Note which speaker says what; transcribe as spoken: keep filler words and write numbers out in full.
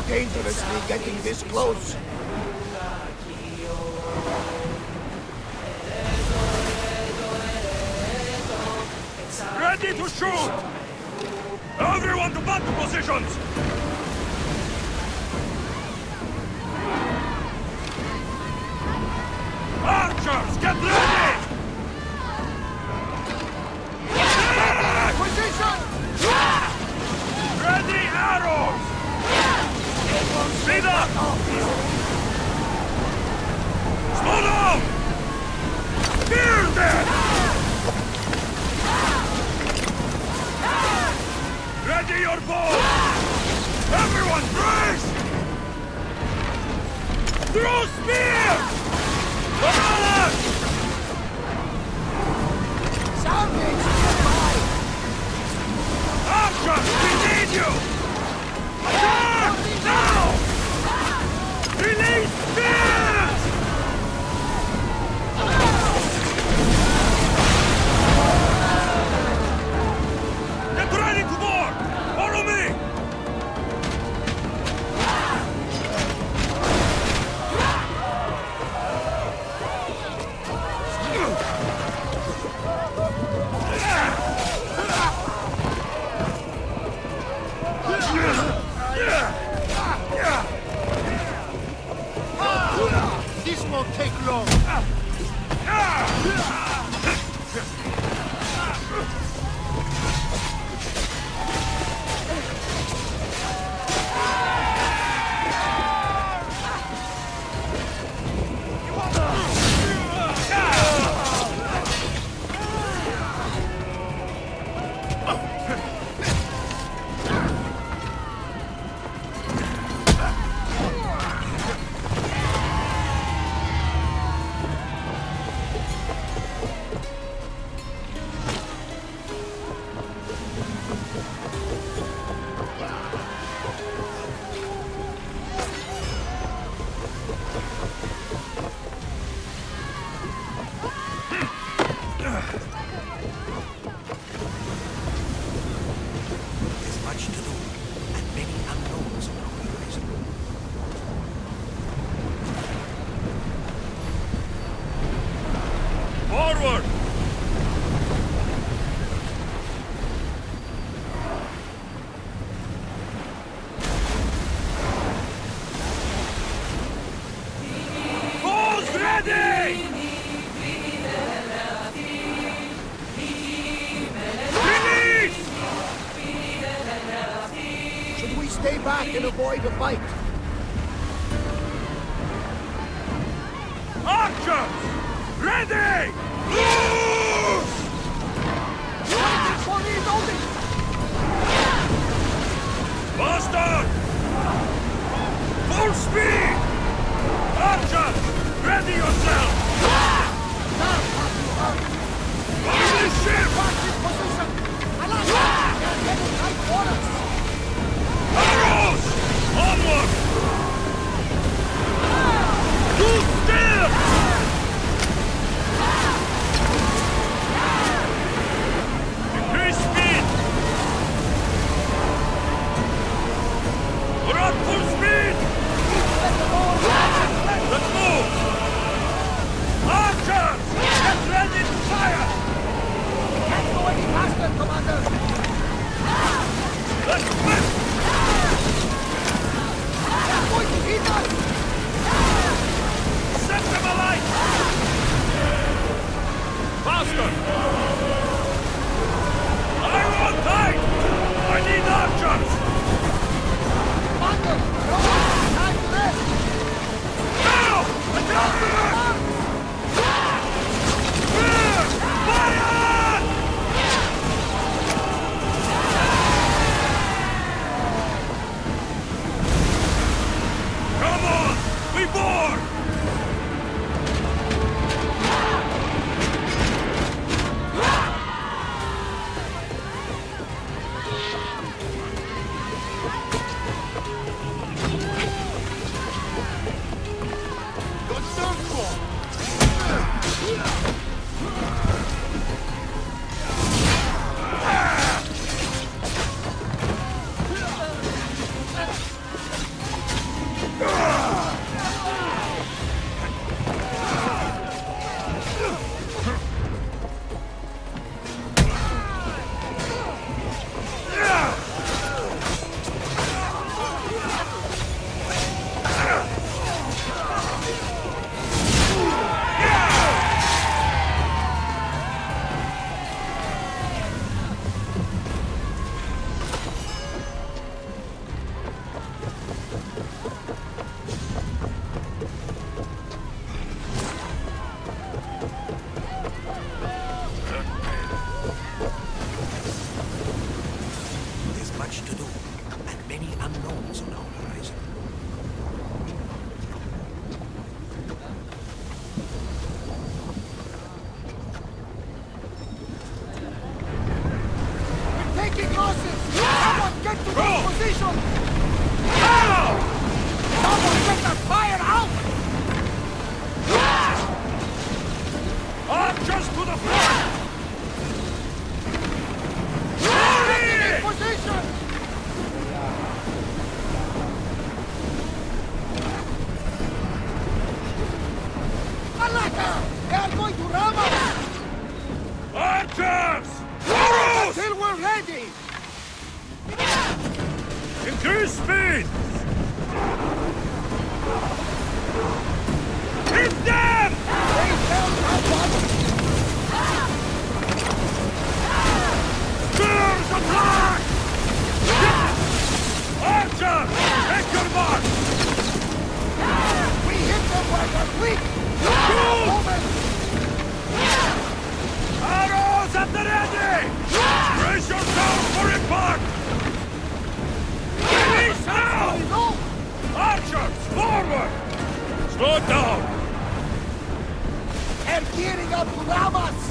Speaker 1: dangerously getting this close.
Speaker 2: Ready to shoot! Everyone to battle positions! Archers, get ready!
Speaker 1: Position!
Speaker 2: Ready arrows! Speed up! Slow down! Fear them! Ready your bow! Everyone brace! Throw spear! Balance!
Speaker 1: Soundings nearby!
Speaker 2: Archers, we need you! Attack! Now! Release spears! Get ready to board! Follow me!
Speaker 1: This won't take long. Forward! Foes ready! Release! Should we stay back and avoid a fight?
Speaker 2: Archers! Ready! Loose!
Speaker 1: Waiting for reloading!
Speaker 2: Bastard! Full speed! Archers! Ready yourself! Holy ship!
Speaker 1: Practice position! Alas! They're heading right for us!
Speaker 2: Arrows! Onward! Too still! Increase speed! We're at full speed!
Speaker 3: Troubles on the horizon.
Speaker 1: We're taking losses! Someone get to
Speaker 2: Go!
Speaker 1: the position!
Speaker 2: Now!
Speaker 1: Someone get the fire out!
Speaker 2: Archers to the front!
Speaker 1: In position! Alaka! They are going to ram us!
Speaker 2: Archers! Horus!
Speaker 1: Until we're ready!
Speaker 2: Increase speed! Hit them!
Speaker 1: They fell someone!
Speaker 2: Spears attack! Archers! Take your mark!
Speaker 1: We hit them while they're weak!
Speaker 2: Shoot!
Speaker 1: Over!
Speaker 2: Arrows at the ready! Brace yourself for impact! Release now!
Speaker 1: No!
Speaker 2: Archers, forward! Slow down!
Speaker 1: They're gearing up to ram us!